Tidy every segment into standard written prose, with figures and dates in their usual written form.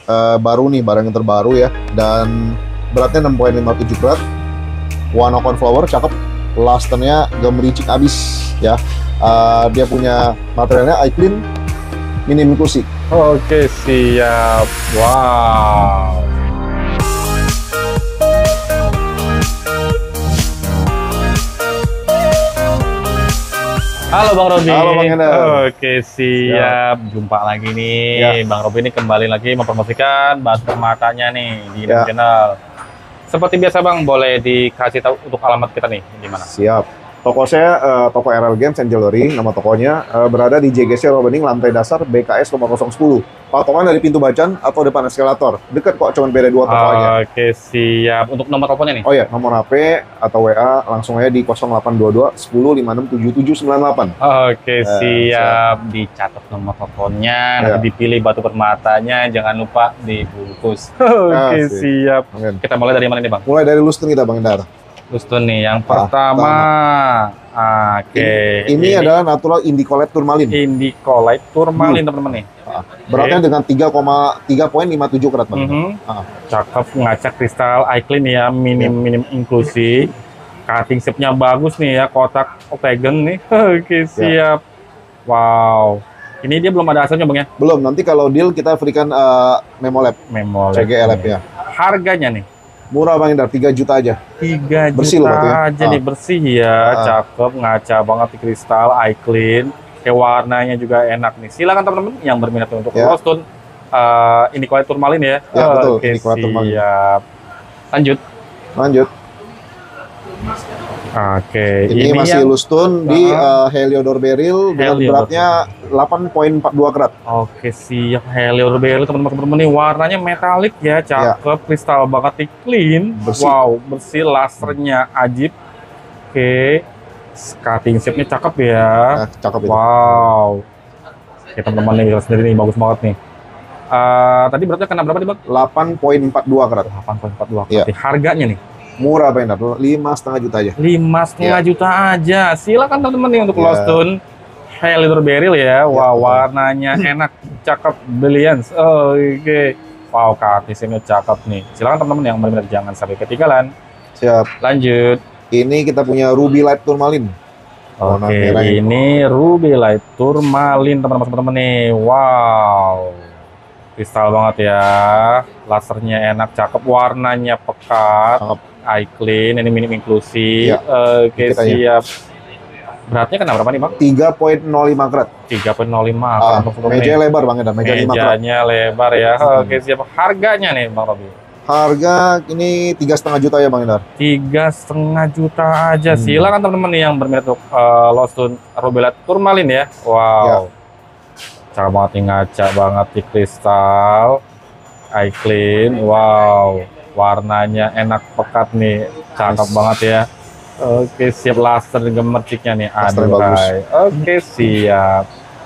baru nih, barang yang terbaru ya, dan beratnya 6,57 karat, warna cornflower, cakep, lusternya gemericik abis ya. Dia punya materialnya iClean, minim inklusi. Oke, siap. Wow. Halo Bang Robi. Halo Bang Hendar. Oke, siap. Jumpa lagi nih. Bang Robi ini kembali lagi mempromosikan bahan permatanya nih di channel. Seperti biasa Bang, boleh dikasih tahu untuk alamat kita nih di mana? Siap. Toko saya, toko RL Games and Jewelry, nama tokonya, berada di JGC Robening, lantai dasar BKS nomor 010. Patokan dari pintu Bacan atau depan eskalator. Dekat kok, cuma beda 2 toko aja. Oke, siap. Untuk nomor teleponnya nih? Oh ya, nomor HP atau WA langsung aja di 0822 10 56 77 98. Oke, siap. Dicatat nomor teleponnya, nanti dipilih batu permatanya, jangan lupa dibungkus. Oke, siap. Kita mulai dari mana nih Bang? Mulai dari Lustun kita Bang Hendar. Lustun nih, yang pertama. Oke. Ini adalah natural indicolite turmalin. Indicolite turmalin teman-teman nih. Beratnya dengan 3,57 karat Bang. Cakep, ngacak kristal iClean ya, minim inklusi. Cutting shape-nya bagus nih ya, kotak octagon nih. Oke, siap. Wow. Ini dia belum ada hasilnya Bang ya? Belum, nanti kalau deal kita berikan Memolab. CGE Lab ya. Harganya nih? Murah Bang Indar, 3 juta aja. 3 bersih juta ya? aja nih, bersih ya. Cakep, ngaca banget di kristal iClean. Kayak warnanya juga enak nih. Silakan teman-teman yang berminat untuk Lustun. Indicolite turmalin ya. Betul, oke, siap. Lanjut. Oke, ini masih Lustun di Heliodor Beryl dengan beratnya 8,42 karat. Oke, siap. Heliodor Beryl teman-teman nih, warnanya metalik ya, cakep, kristal banget, clean. Bersih. Wow, bersih, lasernya ajib. Oke, cutting shape-nya cakep ya. Cakep itu. Wow. Oke, teman-teman nih, lihat sendiri nih, bagus banget nih. Tadi beratnya kena berapa nih Bang? 8,42 karat. 8,42 karat. Harganya nih? Murah Bang Indar, 5,5 juta aja. 5,5 juta aja. Silakan teman-teman nih untuk Lustun Heliodor Beryl ya. Wow, warnanya enak, cakep, brilliance. Oke. Wow, cutting cakep nih. Silakan teman-teman yang benar-benar jangan sampai ketinggalan. Siap. Lanjut. Ini kita punya Ruby Light Turmalin. Oke, ini Ruby Light Turmalin teman-teman nih. Wow. Kristal banget ya. Lasernya enak, cakep, warnanya pekat. iClean, ini minim inklusi. Oke, siap. Beratnya kena berapa nih Bang? 3,05 karat. 3,05 karat. Meja lebar Bang Hendar, meja 5 karat. Mejanya lebar ya. Oke, siap. Harganya nih Bang Robi? Harga ini 3,5 juta ya Bang Hendar. 3,5 juta aja. Silakan teman-teman yang berminat untuk Lustun Ruby Light Turmalin ya. Wow. Cakep banget nih, ngaca banget di kristal iClean. Wow. Warnanya enak, pekat nih, cakep banget ya. Oke, siap, laser gemerciknya nih. Aduhai. Oke, siap.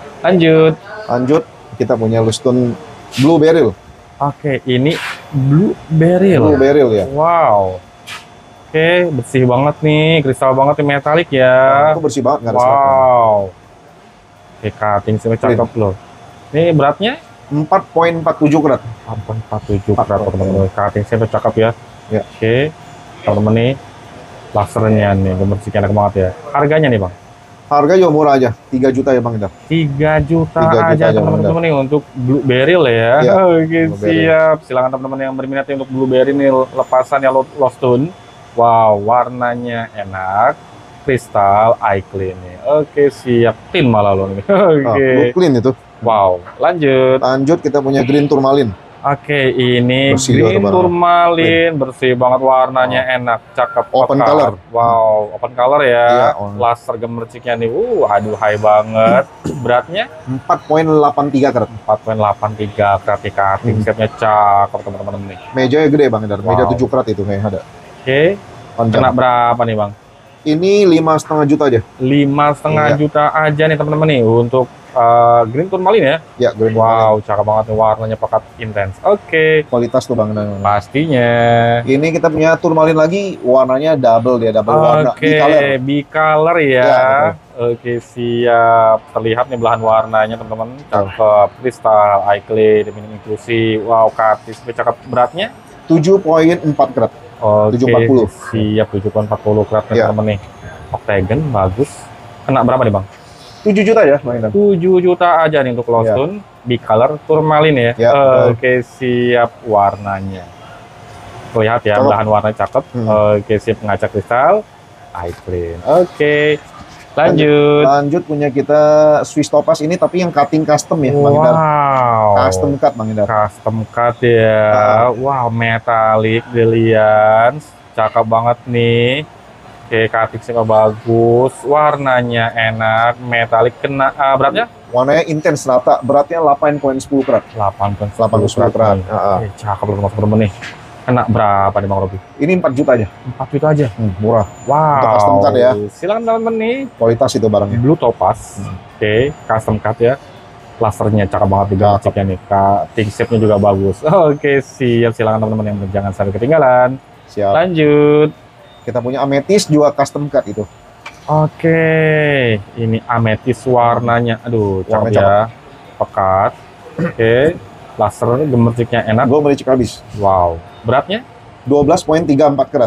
Lanjut, kita punya Lustun Blue Beryl. Oke, ini Blue Beryl. Blue Beryl ya. Wow. Oke, bersih banget nih, kristal banget nih, metalik ya. Itu bersih banget, nggak ada wow. Oke, cutting cakep loh. Ini beratnya 4,47 karat. 4,47 karat teman-teman. Cutting cakep ya. Oke, teman-teman nih, lasernya nih, gemerciknya enak banget ya. Harganya nih Bang? Harga juga murah aja, 3 juta ya Bang Indar. 3 juta aja teman-teman nih untuk Blue Beryl ya. Oke, siap. Silakan teman-teman yang berminat untuk Blue Beryl ini lepasannya Lustun. Wow, warnanya enak, kristal iClean nih. Oke, siap. Clean malah lo nih. Oke. Clean itu. Wow, lanjut kita punya Green Turmalin. Oke, ini bersih Green Turmalin, bersih banget, warnanya enak, cakep, open color. Wow, open color ya. Laser gemerciknya nih, aduhai banget. Beratnya 4,83 karat. 4,83 karat, cutting shape-nya cakep teman-teman nih. Mejanya gede Bang Indar, meja 7 karat itu kayak ada. Oke, kena berapa nih Bang? Ini 5,5 juta aja. 5,5 Iya. juta aja nih teman-teman nih untuk green tourmaline ya. Ya, green Wow, cakep banget nih, warnanya pekat intens. Oke, kualitas tuh Bang Endar. pastinya. Ini kita punya turmalin lagi, warnanya double dia, double warna, Oke, bicolor. bicolor ya. Ya, betul. Oke, siap. Terlihat nih belahan warnanya teman-teman. Cakep, kristal, eye clear, minim inklusi. Wow, katis, cakep. Beratnya? 7,4 karat. Oke, 740. siap. 7,40 karat nih Ya. teman-teman nih. Octagon, bagus. Kena berapa nih Bang? 7 juta ya, Bang Endar. 7 juta aja nih untuk Lost Ya. Stone. Bicolor, tourmaline ya. Ya, betul. Oke, siap. Warnanya. Lihat ya, Cakep. belahan warnanya cakep. Oke, siap, ngaca kristal. Eye clean. Oke, lanjut. Lanjut punya kita Swiss Topaz ini, tapi yang cutting custom ya, Bang Endar. Wow. Custom cut, Bang Endar. Custom cut ya. Wow, metallic brilliance. Cakep banget nih. Oke, cutting bagus. Warnanya enak, metallic. Kena beratnya? Warnanya intens, rata. Beratnya 8,10 karat. 8,10 karat. Cakep loh teman-teman nih. Kena berapa nih Bang Robi? Ini 4 juta aja. 4 juta aja. Murah. Wow. Untuk custom cut ya. Silakan teman-teman nih. Kualitas itu barangnya. Blue Topaz. Oke, custom cut ya. Lasernya cakep banget juga ciciknya nih. Cutting shape-nya juga bagus. Oke, siap. Silakan teman-teman yang jangan sampai ketinggalan. Siap. Lanjut. Kita punya amethyst juga custom cut itu. Oke, ini ametis warnanya. Aduh, cakep Warnanya ya. Pekat. Oke, laser gemerciknya enak. Gue mericik habis. Wow. Beratnya? 12,34 karat.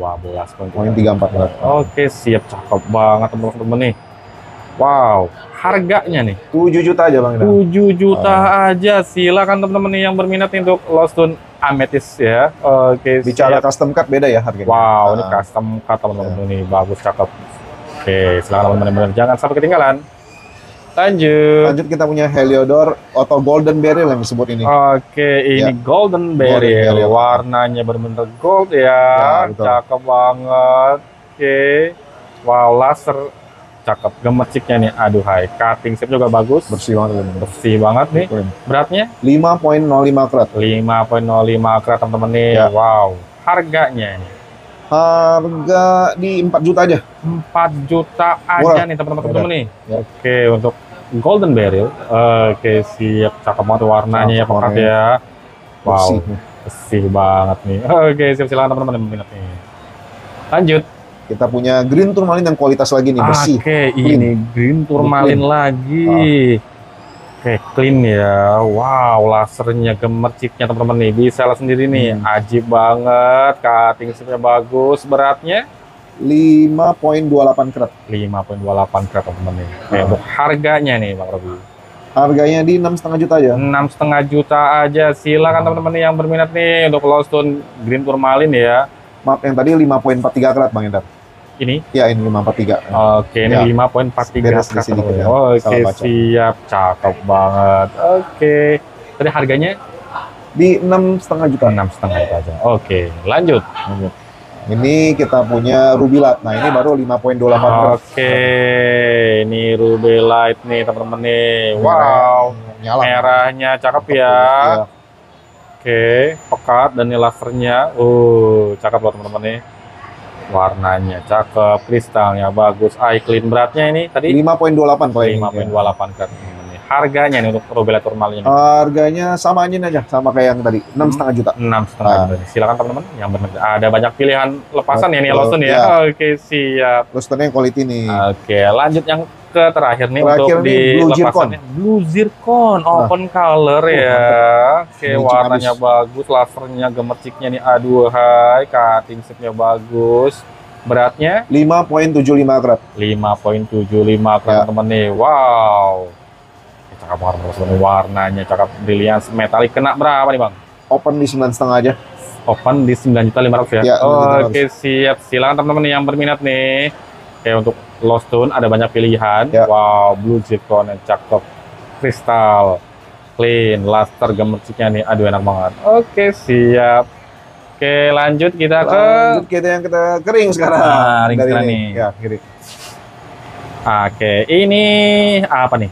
12,34 karat. Oke, siap. Cakep banget teman-teman nih. Wow. Harganya nih 7 juta aja Bang Endar. 7 juta aja. Silakan teman-teman nih yang berminat nih untuk Lost Stone Amethyst ya. Oke, Bicara siap. custom cut beda ya harganya. Wow, ini custom cut teman-teman nih. Bagus, cakep. Oke, silakan teman-teman jangan sampai ketinggalan. Lanjut. Kita punya Heliodor atau Golden Beryl yang disebut ini. Oke, ini Golden Beryl. Beryl. Warnanya benar-benar gold ya. Ya, betul. Cakep banget. Oke. Wow, laser cakep. Gemerciknya nih. Aduh, hai. Cutting shape juga bagus. Bersih banget. Bersih banget nih. Beratnya 5,05 karat. 5,05 karat teman-teman nih. Ya. Wow. Harganya nih Harga di 4 juta aja. 4 juta aja Murah. nih teman-teman nih. Ya. Oke, untuk Golden Beryl. Oke, siap. Cakep banget warnanya ya, Cakep pekat warnanya. ya. Wow. Bersih. Bersih banget nih. Oke, silakan teman-teman yang berminat nih. Lanjut. Kita punya Green Tourmaline yang kualitas lagi nih, bersih. Oke, ini Green Tourmaline lagi. Oke, clean ya. Wow, lasernya, gemerciknya teman-teman nih. Bisa lihat sendiri nih. Ajib banget. Cutting shape-nya bagus. Beratnya 5,28 karat. 5,28 karat teman-teman nih. Oke, untuk harganya nih Bang Robi. Harganya di 6,5 juta aja. 6,5 juta aja. Silakan teman-teman nih yang berminat nih untuk Lost Stone Green Tourmaline ya. Maaf, yang tadi 5,43 karat Bang Endar. Ini? Ya, ini 5,43. Oke, ini Ya. 5,43 Beres di sini, ya. Oke, Salah baca. siap. Cakep banget. Oke. Tadi harganya Di 6,5 juta. 6,5 juta aja. Oke, lanjut. Ini kita punya Ruby Light. Nah, ini baru 5,28 karat. Oke, ini Ruby Light nih teman-teman nih. Wow, Nyala. merahnya cakep ya. Iya. Oke, pekat dan ini lasernya. Cakep loh teman-teman nih. Warnanya cakep, kristalnya bagus, eye clean. Beratnya ini tadi 5,28 kalau ini. 5,28 kan. Harganya nih untuk Ruby Light Tourmaline ini. Harganya sama aja, sama kayak yang tadi, 6,5 juta. 6,5 juta. Silakan teman-teman yang berminat. Ada banyak pilihan lepasan ya nih Betul, Lost Stone ya. ya. Oke, siap. Terus yang quality nih. Oke, lanjut yang ke terakhir nih Terakhir untuk nih, di Blue lepasannya. Blue Zircon, open color ya. Oke, Gemercik warnanya habis. bagus, lasernya, gemerciknya nih. Aduh, hai, cutting shape-nya bagus. Beratnya 5,75 karat. 5,75 Ya. teman-teman nih. Wow. Cakep banget teman-teman. Warnanya cakep, brilliance, metalik. Kena berapa nih Bang? Open di 9,5 aja. Open di 9.500.000 ya. Ya, 9.500. Oke, siap. Silakan teman-teman yang berminat nih. Oke, untuk Lost Stone ada banyak pilihan. Ya. Wow, Blue Zircon yang cakep. Kristal, clean, laser, gemerciknya nih. Aduh, enak banget. Oke, siap. Oke, lanjut kita ke Lanjut kita yang kita kering sekarang. Nah, ring Dari sekarang ini. nih. Ya, kiri. Oke, ini apa nih?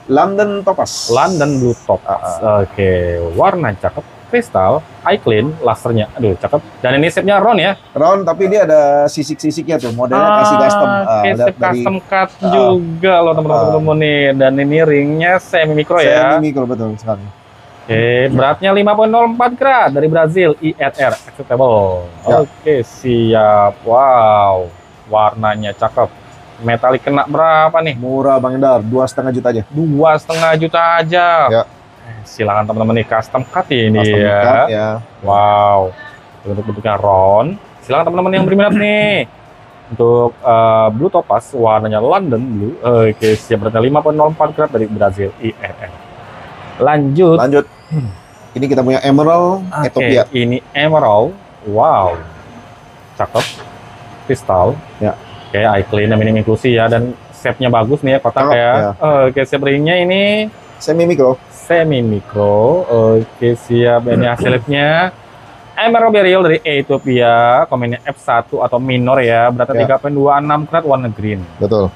London Topaz. London Blue Topaz. Oke, warna cakep, kristal, eye clean, lasernya, aduh cakep. Dan ini shape-nya round ya? Round, tapi dia ada sisik-sisiknya tuh, modelnya kasih custom. Shape custom cut juga loh teman-teman nih. Dan ini ringnya semi mikro ya? Semi mikro, betul sekali. Oke, beratnya 5,04 gram dari Brazil, ISR, acceptable. Ya. Oke, siap. Wow, warnanya cakep. Metalik kena berapa nih? Murah Bang Endar, 2,5 juta aja. 2,5 juta aja. Ya. Silakan teman-teman nih, custom cut ini Custom ya. cut, ya. Wow, untuk bentuknya round. Silakan teman-teman yang berminat nih. Untuk Blue Topaz, warnanya London Blue. Oke, siap, beratnya 5,04 gram dari Brazil, IRN. Lanjut. Ini kita punya Emerald Ethiopia. Ini Emerald. Wow, cakep. Kristal. Ya. Oke, eye clean, minim inklusi ya, dan shape-nya bagus nih ya, kotak Cakep, ya. ya. Oke, shape ringnya ini Semi mikro. semi mikro. Oke, siap. Ini hasilnya Emerald Beryl dari Ethiopia, komennya F1 atau minor ya, beratnya 3,26 karat, warna green. Betul.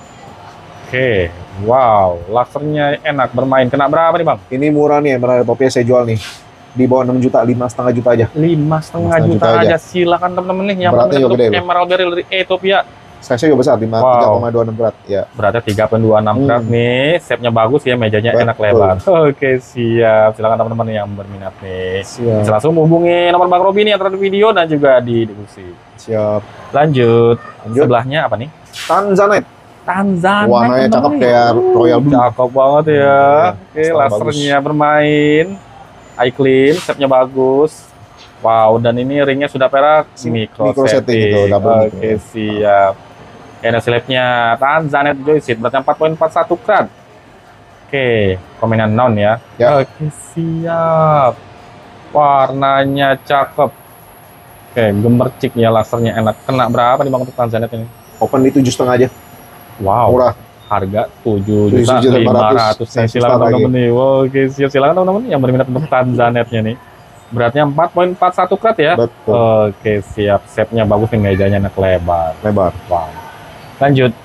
Oke, wow, lasernya enak bermain. Kena berapa nih bang? Ini murah nih Emerald Ethiopia, saya jual nih di bawah 6 juta, 5,5 juta aja. 5,5 juta aja. Silakan teman-teman nih yang Beratnya juga gede loh. Emerald Beryl dari Ethiopia. Size juga besar, 3,26 karat. Ya. Beratnya 3,26 karat nih, shape-nya bagus ya, mejanya enak lebar. Oke, siap. Silakan teman-teman yang berminat nih. Siap. Bisa langsung hubungi nomor Bang Robi nih antara di video dan juga di diskusi. Siap. Lanjut. Sebelahnya apa nih? Tanzanite. Tanzanite. Warnanya cakep kayak Royal Blue. Cakep banget ya. Oke, Style lasernya bermain. Eye clean, shape-nya bagus. Wow, dan ini ringnya sudah perak, micro setting gitu, double Oke, siap. Ini slabnya Tanzanite joystick, beratnya 4,41 karat. Oke, komenan non ya. Ya. Oke, siap. Warnanya cakep. Oke, gemercik ya, lasernya enak. Kena berapa nih bang untuk Tanzanite ini? Open di 7,5 aja. Wow. Murah. Harga 7.500.000 nih. Silakan teman-teman nih. Oke, siap. Silakan teman-teman yang berminat untuk Tanzanite-nya nih. Beratnya 4,41 karat ya. Betul. Oke, siap. Shape-nya bagus nih, mejanya enak lebar. Wow. Lanjut.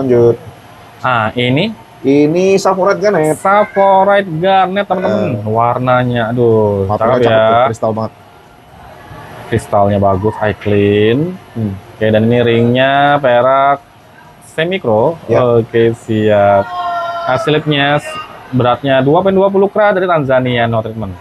Ah, ini Saffordite Garnet. Saffordite Garnet teman-teman. Warnanya aduh, cakep Cakep, ya. kristal banget. Kristalnya bagus, eye clean. Oke, dan ini ringnya perak semi mikro. Ya. Oke, siap. Hasilnya beratnya 2,20 karat dari Tanzania, no treatment.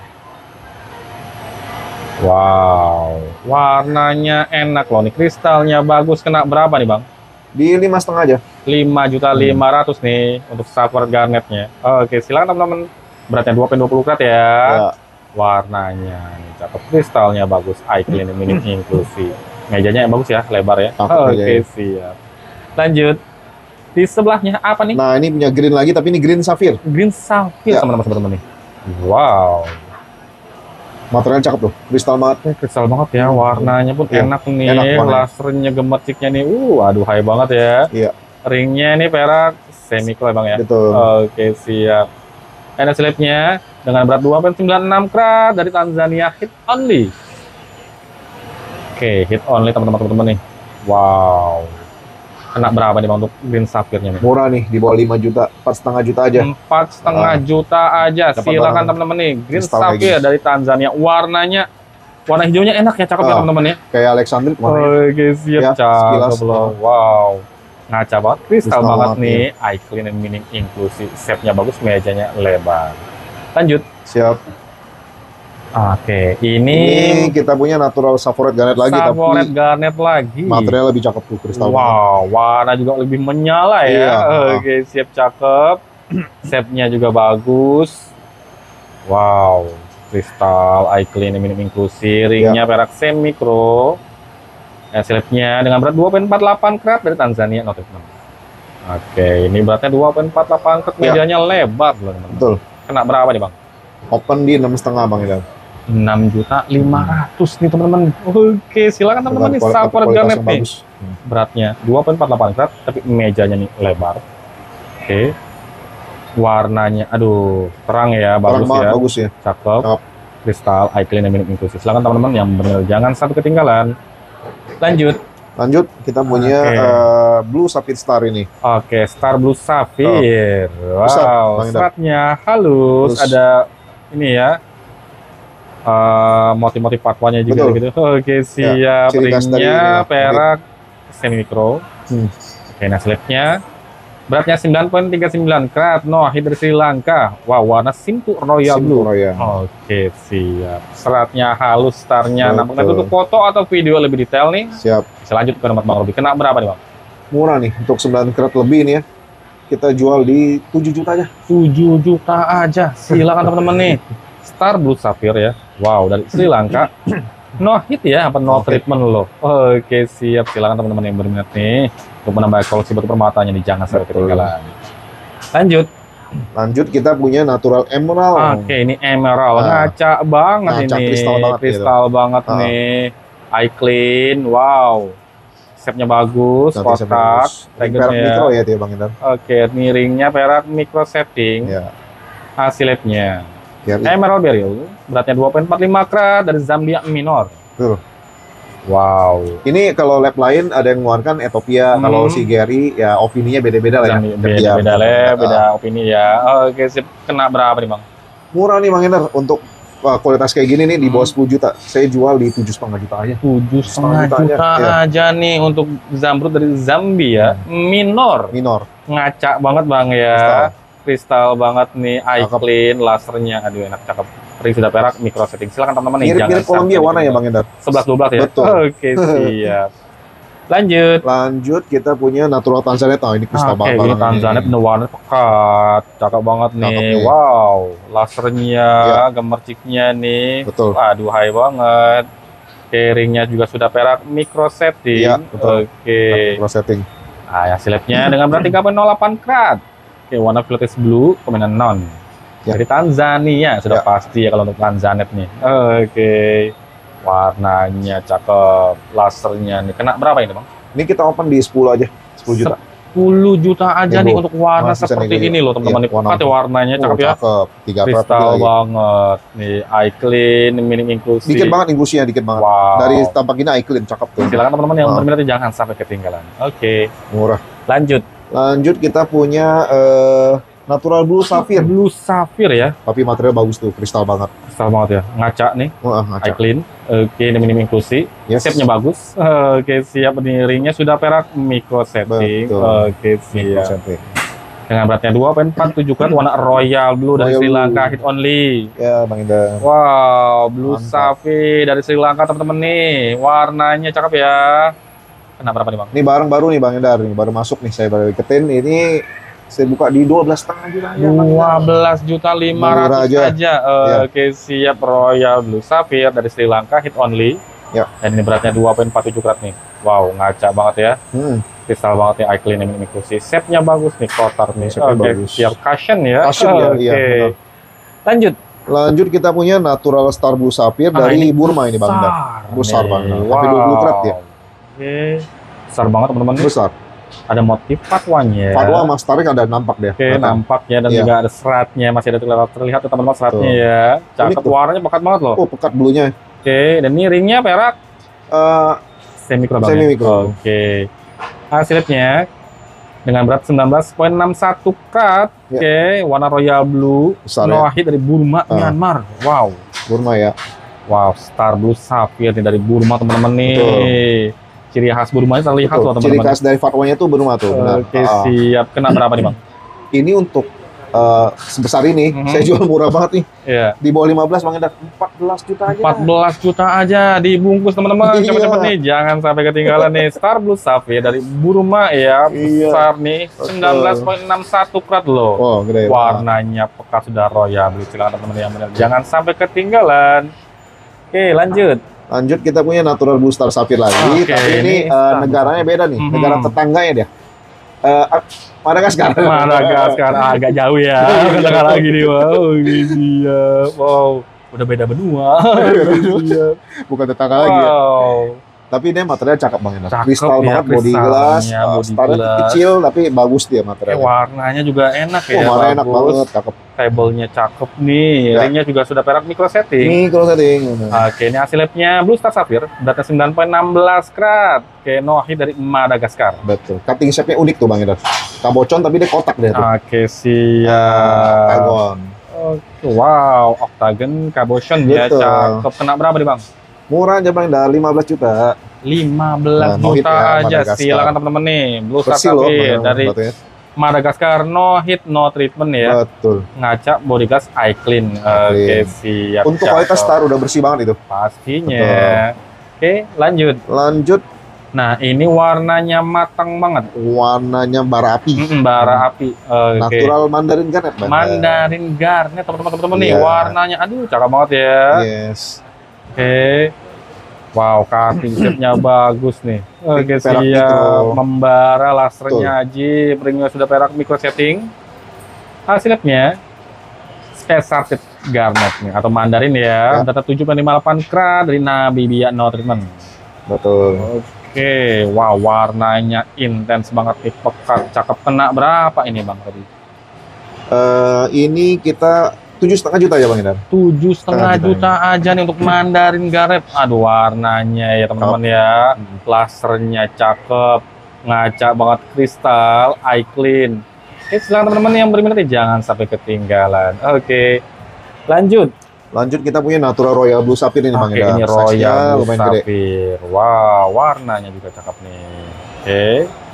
Wow, warnanya enak loh nih, kristalnya bagus. Kena berapa nih bang? Di 5,5 aja. 5.500.000 nih untuk Saffordite Garnetnya. Oke, silakan teman-teman. Beratnya 2,20 karat ya. Ya. Warnanya nih cakep, kristalnya bagus, eye clean, minim inklusi. Mejanya yang bagus ya, lebar ya. Cakep Oke, mejanya. siap. Lanjut. Di sebelahnya apa nih? Nah, ini punya green lagi, tapi ini green sapphire. Green sapphire Ya. teman-teman nih. Wow. Materialnya cakep tuh, kristal banget. Kristal banget ya, warnanya pun Iya, enak nih, enak banget. lasernya gemerciknya nih, aduh high banget ya. Iya. Ringnya nih perak semi ya bang ya. Betul. Oke, siap. Ada slabnya dengan berat 2,96 karat dari Tanzania, hit only. Oke, hit only teman-teman nih. Wow. Kena berapa nih bang untuk green sapphire-nya nih? Murah nih, di bawah 5 juta, 4,5 juta aja. 4,5 juta aja. Dapat Silakan barang teman-teman nih, green kristal kayak sapphire dari Tanzania. Warna hijaunya enak ya, cakep ya teman-teman ya. Kayak Alexandrite warnanya. Oke, siap, Ya, sekilas. cakep loh. Wow. Ngaca banget, kristal Kristal banget banget, nih. Eye clean and minim inklusi. Shape-nya bagus, mejanya lebar. Lanjut. Siap. Oke, Ini kita punya natural Saffordite Garnet lagi, Saffordite tapi Garnet lagi. material lebih cakep tuh, kristal banget. Wow, warna juga lebih menyala ya. Iya. Oke, siap, cakep. Shape-nya juga bagus. Wow, kristal, eye clean, minim inklusi, ringnya perak semi mikro. Slabnya dengan berat 2,48 karat dari Tanzania, no treatment. Oke, ini beratnya 2,48 karat, mejanya lebar loh teman-teman. Betul. Kena berapa nih bang? Open di 6,5 bang ya. 6.500.000 nih teman-teman. Oke, silakan teman-teman nih, Saffordite Garnet nih. Beratnya 2,48 karat, tapi mejanya nih lebar. Oke. Warnanya, aduh, terang ya, bagus ya. Bagus ya. Cakep. Cakep. Kristal, eye clean, dan minim inklusi. Silakan teman-teman yang benar, jangan sampai ketinggalan. Lanjut. Lanjut, kita punya Blue Sapphire Star ini. Oke, Star Blue Sapphire. Besar, Wow, Bang Indra. seratnya halus. Ada ini ya. Motif-motif fatwanya juga Betul. gitu. Oke, siap. ciri khas dari Ringnya ini, perak semi mikro. Oke, nah slipnya beratnya 9,39 karat. Noahid dari Sri Lanka. Wow, warna Simtu Royal Blue. Royal. Oke, siap. Seratnya halus, starnya. Betul. Nampaknya untuk foto atau video lebih detail nih. Siap. Bisa lanjut ke nomor Bang Robi. Kena berapa nih Bang? Murah nih, untuk 9 karat lebih ini ya. Kita jual di 7 juta aja. 7 juta aja. Silakan teman-teman nih. Star Blue Sapphire ya. Wow, dari Sri Lanka. No hit ya, apa no treatment loh. Oke, siap. Silakan teman-teman yang berminat nih untuk menambah koleksi batu permatanya nih, jangan sampai Betul. ketinggalan. Lanjut. Lanjut, kita punya Natural Emerald. Oke, ini emerald. Nah. Ngaca banget Ngaca, ini. kristal banget Kristal banget nih. Eye clean. Wow. Shape-nya bagus, Nanti saya kotak, bagus. Ini perak tegelnya. mikro ya dia Bang Indra. Oke, miringnya perak micro setting. Ya. Hasilnya Biar Emerald Beryl, beratnya 2,45 karat dari Zambia Minor. Betul. Wow. Ini kalau lab lain ada yang mengeluarkan Ethiopia, kalau si Gary ya opininya beda-beda lah ya. Beda lab, beda opini ya. Oke, sip. Kena berapa nih Bang? Murah nih Bang Indra untuk kualitas kayak gini nih di bawah 10 juta. Saya jual di 7,5 juta aja. 7,5 juta juta aja, aja nih untuk zamrud dari Zambia Minor. Minor. Ngaca banget Bang ya. Kristal banget nih, eye clean, lasernya. Aduh enak, cakep. Ring sudah perak, micro setting. Silakan teman-teman nih. Mirip-mirip Columbia warna ya Bang Indra. 11-12 ya? Betul. Oke, siap. Lanjut. Lanjut, kita punya Natural Tanzanite. Oh, ini kristal Oke, banget. ini Tanzanite warna pekat. Cakep banget nih. Cakep nih. Wow, lasernya, Ya. gemerciknya nih. Betul. Aduh, high banget. Ringnya juga sudah perak, micro setting. Iya, betul. Oke. Pro setting. Nah, ya silipnya dengan berat 3,08 karat. Oke, warna violet blue, kombinasi non. Ya. Dari Tanzania, sudah Ya. pasti ya kalau untuk Tanzanite nih. Oke. Warnanya cakep, lasernya nih. Kena berapa ini, Bang? Ini kita open di 10 aja. 10 juta. 10 juta aja Nego. nih untuk warna Masih bisa seperti nego. ini loh, teman-teman. Iya, warna. Pekat ya warnanya, cakep ya. Cakep. 3 karat Kristal lebih lagi. banget. Nih, eye clean, minim inklusi. Dikit banget inklusinya, dikit banget. Wow. Dari tampak ini eye clean, cakep tuh. Silakan teman-teman yang Wow. berminat jangan sampai ketinggalan. Oke. Murah. Lanjut. Lanjut, kita punya Natural Blue Sapphire. Blue Sapphire ya. Tapi material bagus tuh, kristal banget. Kristal banget ya. Ngaca nih. Wah, Eye ngaca. clean, oke, ini minim inklusi, Yes. shape-nya bagus, oke siap, ini ringnya sudah perak micro setting, Betul. oke siap, Setting. dengan beratnya 2,47 karat, warna royal blue dari Royal Sri blue. Lanka, hit only, Ya, Bang Indra. wow, blue Mantap. sapphire dari Sri Lanka teman-teman nih, warnanya cakep ya, kena berapa nih Bang? Ini barang baru nih Bang Indra, nih baru masuk nih, saya baru deketin. Ini saya buka di 12,5 juta aja. Bang Indra. 12.500.000 Murah aja. aja, oke siap, royal blue sapphire dari Sri Lanka, hit only, Ya. dan ini beratnya 2,47 karat nih, wow, ngaca banget ya. Kristal banget nih, eye clean, ini inklusi, shape-nya bagus nih, kotak nih. Shape-nya Oke, bagus. siap cushion ya. Cushion ya, Oke. iya, benar. Lanjut. Lanjut, kita punya Natural Star Blue Sapphire dari Burma ini Bang Indra. Besar nih. banget. Sampai 20 karat ya. Oke. Besar banget teman-teman. Besar. Ada motif fatwanya. Fatwa sama Starring ada nampak deh. Oke, nampaknya dan Iya. juga ada seratnya, masih ada terlihat tuh teman-teman seratnya Tuh. ya. Unik Cakep, tuh. warnanya pekat banget loh. Oh, pekat bluenya. Oke, dan ini ringnya perak semi mikro. Semi mikro. Oke. Hasilnya dengan berat 19,61 karat. Ya. Oke, warna royal blue. Besar ya. Noahid dari Burma, Myanmar. Wow. Burma ya. Wow, Star Blue Sapphire nih dari Burma teman-teman nih. Ciri khas Burmanya terlihat loh Betul. Ciri teman-teman. khas dari fatwanya tuh Burma tuh, benar. Oke, siap. Kena berapa nih Bang? Ini untuk sebesar ini, Mhm. saya jual murah banget nih. Iya. Di bawah 15 Bang Indra, 14 juta aja. 14 juta aja dibungkus teman-teman. Iya. Cepet-cepet nih, jangan sampai ketinggalan nih. Star Blue Sapphire dari Burma ya, Iya. besar nih, 19,61 karat loh. Oh, gede. Warnanya pekat sudah royal. Silakan teman-teman yang benar. Jangan sampai ketinggalan. Oke, lanjut. Lanjut, kita punya Natural Blue Star Sapphire lagi, Oke, tapi ini ini Star negaranya beda nih, Mhm. negara tetangganya dia. Madagaskar. Madagaskar agak jauh ya. Kita lagi nih, wow, ini siap. Wow, udah beda benua. Siap. Bukan tetangga lagi ya. Wow, Tapi dia material cakep Bang Endar. Cakep Kristal ya, banget, body glass, kristalnya, body starnya glass. kecil tapi bagus dia materialnya. Warnanya juga enak ya, warna enak bagus. banget, cakep. Kabelnya cakep nih, Ya. ringnya juga sudah perak micro setting. Ini kalau setting. Oke, ini hasil labnya Blue Star Sapphire, beratnya 9,16 karat. Oke, Nohit dari Madagaskar. Betul. Cutting shape-nya unik tuh Bang Endar. Kabocon tapi dia kotak dia tuh. Oke, siap. Octagon. Oke, wow, octagon cabochon ya, Betul. cakep. Kena berapa nih Bang? Murah aja Bang Endar, 15 juta. 15 No hit juta ya, aja. Madagaskar. Silakan teman-teman nih, Blue Star Bersih loh Sapphire Bang Endar, dari batunya. Madagaskar, no hit, no treatment ya. Betul. Ngaca body glass eye clean. Oke, siap. Untuk cakep. kualitas Star udah bersih banget itu. Pastinya. Oke, lanjut. Lanjut, Nah, ini warnanya matang banget. warnanya bara api. Bara api. Oke. Natural Mandarin Garnet Bang. Mandarin Garnet teman-teman nih. Iya. Warnanya aduh cakep banget ya. Yes. Oke. Wow, cutting shape-nya bagus nih. Oke, Perak siap. micro. Membara lasernya ajib. Ringnya sudah perak micro setting. Hasilnya Space Sarted Garnet nih atau Mandarin ya. Ya. Data 7,58 karat dari Namibia no treatment. Betul. Oke, wow, warnanya intens banget nih, pekat, cakep. Kena berapa ini Bang tadi? Ini kita 7,5 juta ya Bang Endar. 7,5 Juta juta aja nih untuk Mandarin Garnet. Aduh, warnanya ya teman-teman ya. Lasernya cakep, ngaca banget, kristal, eye clean. Oke, silakan teman-teman yang berminat jangan sampai ketinggalan. Oke, lanjut. Lanjut kita punya Natural Royal Blue Sapphire ini Bang Oke, Endar. ini Size-nya Royal Blue lumayan gede. Sapphire. Wow, warnanya juga cakep nih. Oke.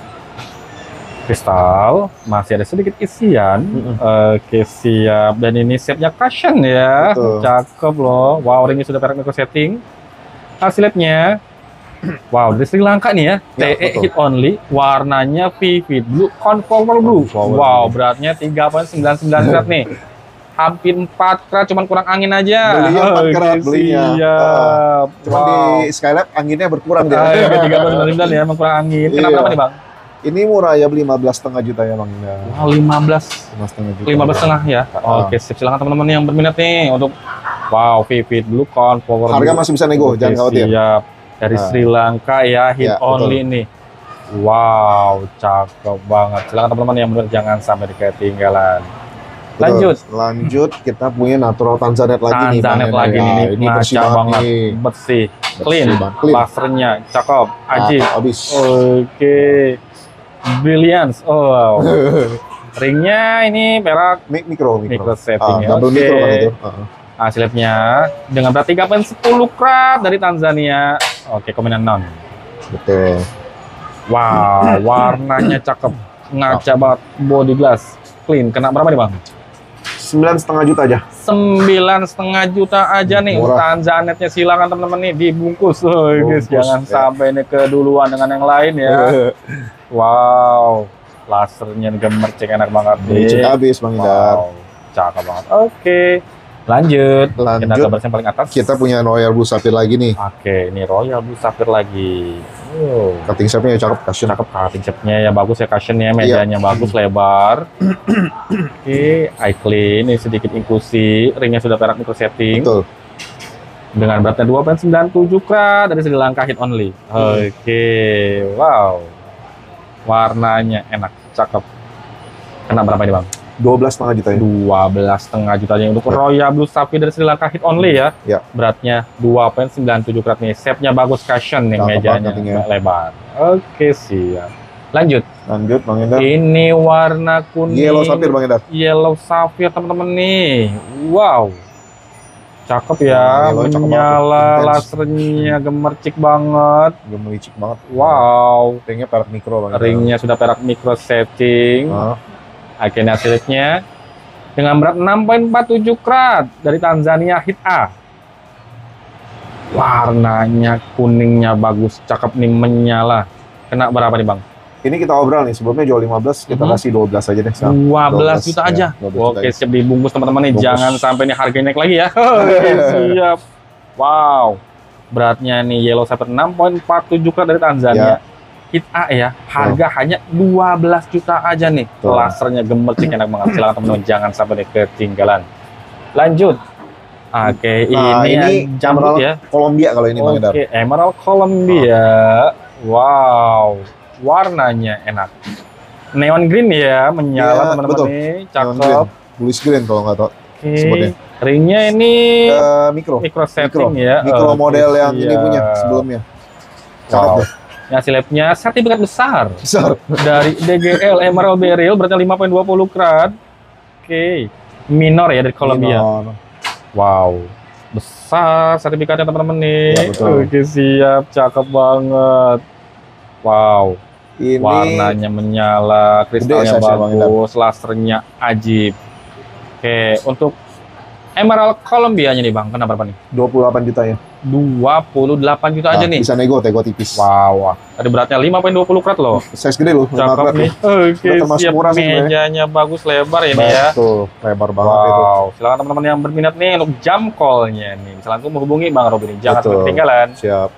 Kristal, masih ada sedikit isian. Oke, siap. Dan ini setnya cushion ya. Betul. Cakep loh. Wow, ringnya sudah perak micro setting. Hasilnya wow, dari Sri Lanka nih ya. Ya, TE betul. hit only, warnanya vivid blue, conformal blue. Conformal Wow, blue. beratnya 3,99 karat nih. Hampir 4 karat, cuman kurang angin aja. Belinya 4 karat, Oke, belinya. Siap. Cuman di Skylab anginnya berkurang dia. Oke, 3,99 ya, emang kurang angin. Kenapa Iya. berapa nih Bang? Ini murah ya, beli 15,5 juta ya Bang Endar. Wow, 15. 15,5 juta. 15,5 ya. Oke, sip. Silakan teman-teman yang berminat nih untuk wow, vivid blue conformal. Harga blue. masih bisa nego, Oke, jangan khawatir. Siap. Dari Nah. Sri Lanka ya, hit Ya, only nih. Wow, cakep banget. Silakan teman-teman yang benar jangan sampai ketinggalan. Betul. Lanjut. Lanjut kita punya Natural Tanzanite lagi nih Bang Tanzanite Endar. lagi Ya, nih, ini bersih ngaca banget banget, nih. bersih, Bersih clean, banget, clean. lasernya cakep, ajib. Habis. Oke, brilliance. Oh, wow. Ringnya ini perak Micro micro setting ya. double Oke. micro kan itu. Hasilnya dengan berat 3,10 karat dari Tanzania. Oke, kombinasi non. Betul. Wow, warnanya cakep, ngaca banget, body glass, clean. Kena berapa nih Bang? 9,5 juta aja. 9,5 juta aja nih. Murah. Tanzanite-nya silakan teman-teman nih dibungkus. Oh, guys, Bungkus, jangan ya. sampai ini keduluan dengan yang lain ya. Wow, lasernya gemercik enak banget nih. Cek habis Bang Endar. Wow, cakep banget. Oke, lanjut. Kita Lanjut gambar yang paling atas. kita punya Royal Blue Sapphire lagi nih. Oke, ini Royal Blue Sapphire lagi. Wow. Cutting shape-nya cakep, cushion. Cakep, cutting shape-nya ya bagus ya, cushionnya, mejanya bagus, lebar. Oke, eye clean, ini sedikit inklusi, ringnya sudah perak micro setting. Betul. Dengan beratnya 2,97 karat dari Sri Lanka hit only. Oke, wow. Warnanya enak, cakep. Kena berapa ini Bang? 12,5 juta ya. 12,5 juta untuk Royal Blue Sapphire dari Sri Lanka hit only ya. Ya. Beratnya 2,97 karat nih. Shape-nya bagus, cushion nih, Cakep mejanya banget tingginya. lebar. Oke, siap. Lanjut. Lanjut Bang Endar. Ini warna kuning. Yellow Sapphire Bang Endar. Yellow Sapphire teman-teman nih. Wow. Cakep ya, Yellow cakep menyala, banget. Intense. lasernya gemercik banget. Gemericik banget. Wow. Ringnya perak mikro Bang Endar. Ringnya sudah perak micro setting. Ah, Akhirnya hasilnya dengan berat 6,47 karat dari Tanzania hit A. Warnanya kuningnya bagus, cakep nih, menyala. Kena berapa nih Bang? Ini kita obrol nih, sebelumnya jual 15, kita kasih 12 aja deh. 12 juta aja. Ya, 12 juta Oke, aja. siap dibungkus teman-teman nih. Bungkus. Jangan sampai nih harganya naik lagi ya. Oke, siap. Wow. Beratnya nih Yellow Sapphire 6,47 karat dari Tanzania. Hit A ya. Harga hanya 12 juta aja nih. Betul. Lasernya gemercik enak banget. Silakan teman-teman jangan sampai nih ketinggalan. Lanjut. Oke, Nah, ini jamrut Emerald ya. Columbia kalau ini Bang Edar. Oke, Emerald Columbia. Wow, warnanya enak. Neon green ya, menyala Iya, teman-teman betul. nih. Neon Cakep. Bullish green kalau nggak tahu sebutnya. Oke. Ringnya ini Mikro setting ya. Mikro Oke, model yang ini siap. punya sebelumnya. Cakep Wow. tuh. Ya, silapnya sertifikat besar Besar. dari DGL Emerald Beryl berarti 5.20 karat. Oke. Minor ya dari Columbia. Minor. Wow. Besar sertifikatnya teman-teman nih. Ya, betul. Oke, siap. Cakep banget. Wow. Ini Warnanya menyala, kristalnya size-nya, Bang Indar. bagus, lasernya ajib. Oke, untuk Emerald Columbia-nya nih Bang, kena berapa nih? 28 juta ya. 28 juta aja Nah, nih. bisa nego tipis. Wow, tadi beratnya 5.20 karat loh. Size gede loh, 5 Cakep karat nih. loh. Oke, Udah termasuk siap. murah sih sebenarnya. Mejanya bagus, lebar ini ya. Betul, lebar banget itu. Wow, silakan teman-teman yang berminat nih untuk jam call-nya nih. Bisa langsung menghubungi Bang Robin. Jangan Betul. sampai ketinggalan. Siap.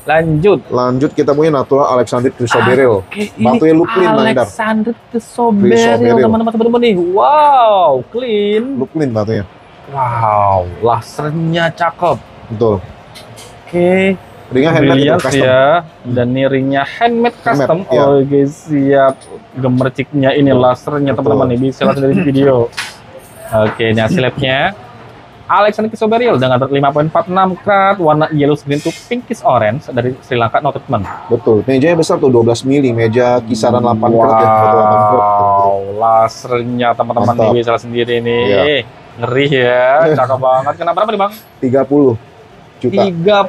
Lanjut. Kita punya natural Alexandrite Chrysoberyl. Oke, Batunya look clean, Bang Indar. Alexandrite Chrysoberyl Chrysoberyl. teman-teman nih. Wow, clean. Look clean batunya. Wow, lasernya cakep. Betul. Oke, Ringnya handmade itu, brilliant custom. ya. Dan ini ringnya handmade custom. iya. Oke, siap. Gemerciknya ini lasernya Betul. teman-teman nih. Bisa lihat dari video. Oke, ini hasil labnya. Alexandrite Chrysoberyl dengan 5.46 karat, warna yellow green to pinkish orange dari Sri Lanka no treatment. Betul. Mejanya besar tuh 12 mili, meja kisaran 8 karat ya, 8 karat. Wow, lasernya teman-teman Mantap. nih bisa lihat sendiri nih. Iya. Ngeri ya, cakep banget. Kenapa berapa nih Bang? 30 juta.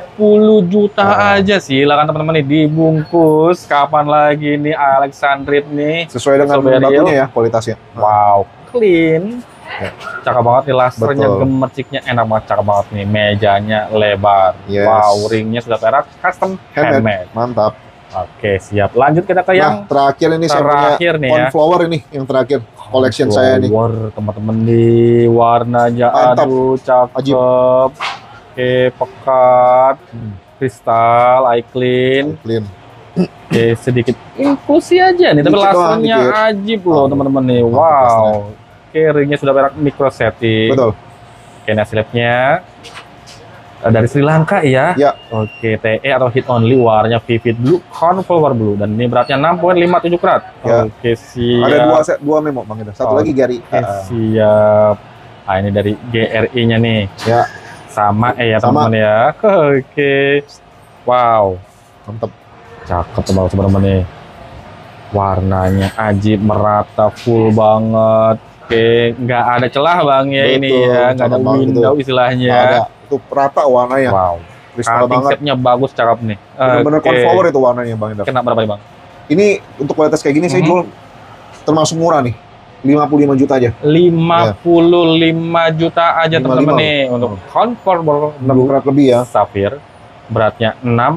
30 juta Ah. aja. Silakan teman-teman nih dibungkus. Kapan lagi nih Alexandrite nih? Sesuai dengan Chrysoberyl. batunya ya, kualitasnya. Wow, clean. Ya. Cakep banget nih lasernya, Betul. gemerciknya enak banget, cakep banget nih. Mejanya lebar. Yes. Wow, ringnya sudah perak, custom handmade. Mantap. Oke, siap. Lanjut kita ke yang Nah, terakhir ini saya punya terakhir nih ya. Cornflower ini yang terakhir collection saya nih. Flower, teman-teman nih, warnanya Mantap. aduh cakep. Oke, pekat, kristal, eye clean. Clean. Oke, sedikit inklusi aja nih, tapi Dikit doang, lasernya dikit. ajib loh teman-teman nih. Mantap Wow. Oke, ringnya sudah perak micro setting. Betul. Oke, nah silapnya dari Sri Lanka ya. Ya. Oke, TE atau hit only, warnanya vivid blue, cornflower blue, dan ini beratnya 6.57 karat. Ya. Oke, siap. Ada dua memo Bang Indra. Satu Oh, lagi Gary. Oke, siap. Ah, ini dari GRI-nya nih. Ya. Sama ya Sama. teman-teman ya. Oke. Wow. Mantap. Cakep teman-teman nih. Warnanya ajib, merata, full banget. Oke, nggak ada celah Bang ya. Betul, ini ya. Nggak ada cakep banget window itu. istilahnya. Ada. Itu rata warnanya. Wow. Kristal Cutting banget. shape-nya bagus, cakep nih. Bener-bener Oke. cornflower itu warnanya Bang Indra. Kena berapa nih Bang? Ini untuk kualitas kayak gini saya jual termasuk murah nih. 55 juta aja. 55 juta aja 55. teman-teman nih. Untuk convertible 6 karat lebih ya. Safir. Beratnya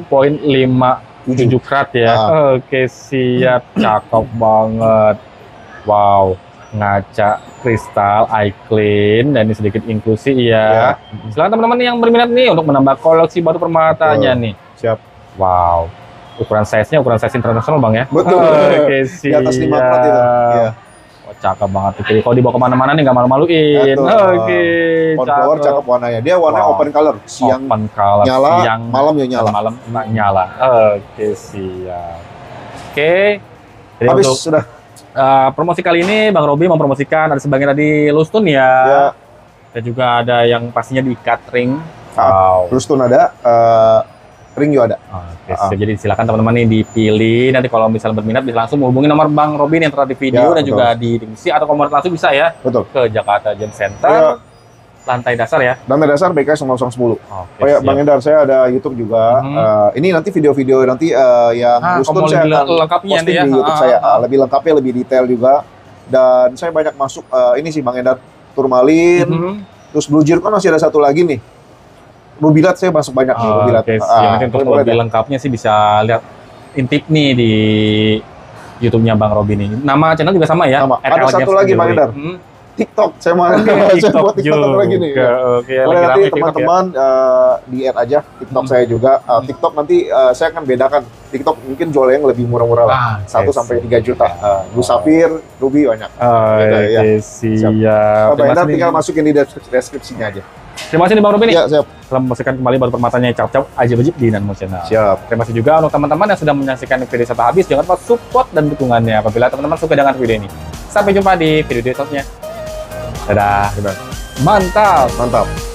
6.57 karat ya. Ah. Oke, siap. Cakep banget. Wow. Ngaca kristal, eye clean, dan ini sedikit inklusi ya. Silakan teman-teman yang berminat nih untuk menambah koleksi batu permatanya nih. Siap. Wow. Ukuran size-nya ukuran size internasional Bang ya. Betul. Oke, Di atas 5 karat itu. Iya. Oh, cakep banget. Jadi kalau dibawa kemana-mana nih nggak malu-maluin. Betul. Oke, Cornflower cakep warnanya. Dia warnanya Wow. open color. Siang Open color, nyala, siang malam ya nyala. malam nggak nyala. Oke, siap. Oke. Jadi Habis untuk sudah. promosi kali ini Bang Robi mempromosikan ada sebagian tadi Lustun ya. Ya. Dan juga ada yang pastinya diikat ring. Ah, Wow. Terus tuh ada ring juga ada. Oke, siap. Jadi silakan teman-teman nih dipilih. Nanti kalau misalnya berminat bisa langsung menghubungi nomor Bang Robin yang tertera di video Ya, dan betul. juga di diskusi atau komentar langsung bisa ya Betul. ke Jakarta Gem Center. Ya. Lantai dasar ya. Dan dasar BKS 0010. Oke, Oh ya, siap. Bang Endar, saya ada YouTube juga. Mhm. Ini nanti video-video nanti yang Kalau Lustun saya lebih akan lengkapnya posting nih ya. di YouTube saya. Lebih lengkapnya, lebih detail juga. Dan saya banyak masuk ini sih Bang Endar, turmalin. Mhm. Terus Blue Zircon masih ada satu lagi nih. Rubilat saya masuk banyak nih, Rubilat. Oke, siap. Nanti untuk boleh lebih deh. lengkapnya sih bisa lihat intip nih di YouTube-nya Bang Robin ini. Nama channel juga sama ya? Sama. RL Ada satu Games lagi, Bang Studio. Endar. TikTok, saya mau saya buat TikTok satu lagi nih. Ya. Oke, Boleh lagi nanti rame TikTok ya. teman-teman di add aja TikTok saya juga. TikTok nanti saya akan bedakan. TikTok mungkin jualnya yang lebih murah-murah lah. 1 sampai 3 juta. Blue Sapphire, Ruby banyak. Oke, ya. siap. Bang Terima Endar kasih. tinggal masukin di deskripsinya aja. Terima kasih nih Bang Ruby nih. Ya, siap. Telah membersihkan kembali baru permatanya cap-cap ajib-ajib di Nano Channel. Siap. Terima kasih juga untuk teman-teman yang sudah menyaksikan video sampai habis. Jangan lupa support dan dukungannya apabila teman-teman suka dengan video ini. Sampai jumpa di video selanjutnya. Dadah. Dadah. Mantap. Mantap.